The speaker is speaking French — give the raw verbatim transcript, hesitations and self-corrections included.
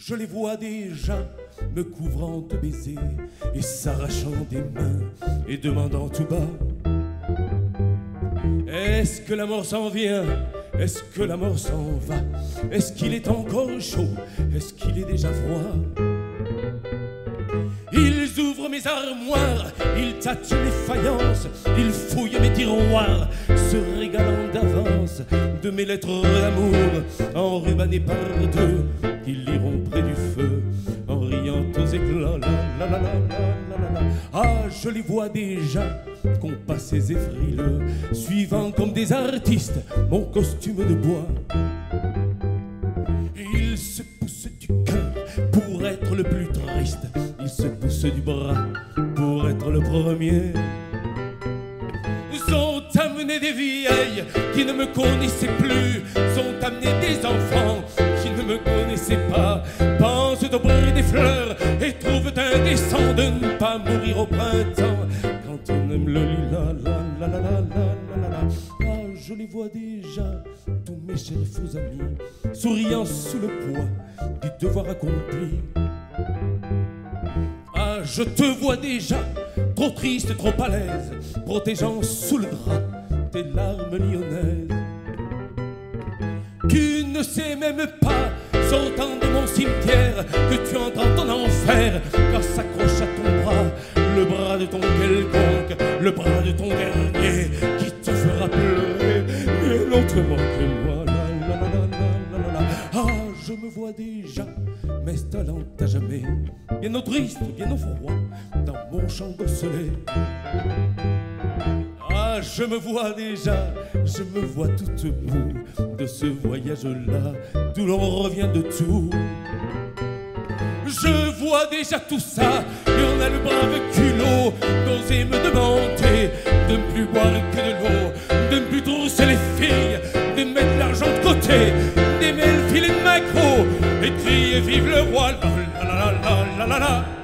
Je les vois déjà me couvrant de baisers et s'arrachant des mains et demandant tout bas: est-ce que la mort s'en vient? Est-ce que la mort s'en va? Est-ce qu'il est encore chaud? Est-ce qu'il est déjà froid? Ils ouvrent mes armoires, ils tâtent mes faïences, ils fouillent mes tiroirs, se régalant d'avance de mes lettres d'amour, enrubannées par deux. Ils iront près du feu, en riant aux éclats. La, la, la, la, la, la, la. Ah, je les vois déjà, compassés et frileux, suivant comme des artistes mon costume de bois. Ils se poussent du cœur pour être le plus triste, ils se poussent du bras pour être le premier. Ils ont amené des vieilles qui ne me connaissaient plus, ils ont amené des enfants qui ne me connaissaient pas, pensent au prix des fleurs et trouvent indécent de ne pas mourir au printemps quand on aime le lilas. La, la, la, la, la, la, la. Ah, je les vois déjà, tous mes chers faux amis, souriant sous le poids du devoir accompli. Ah, je te vois déjà, trop triste, trop à l'aise, protégeant sous le drap tes larmes lyonnaises. Tu ne sais même pas, sortant de mon cimetière, que tu entends ton enfer, car s'accroche à ton bras le bras de ton quelconque, le bras de ton dernier, qui te fera pleurer bien autrement que moi. La, la, la, la, la, la, la. Ah, je me vois déjà m'installant à jamais, bien au triste, bien au froid, dans mon champ d'osselets. Ah, je me vois déjà, je me vois toute moue de ce voyage-là, d'où l'on revient de tout. Je vois déjà tout ça, et on a le brave culot d'oser me demander de ne plus boire que de l'eau, de ne plus trousser les filles, de mettre l'argent de côté, d'aimer le filet de maquereau, et crier vive le roi, la la la la la la la.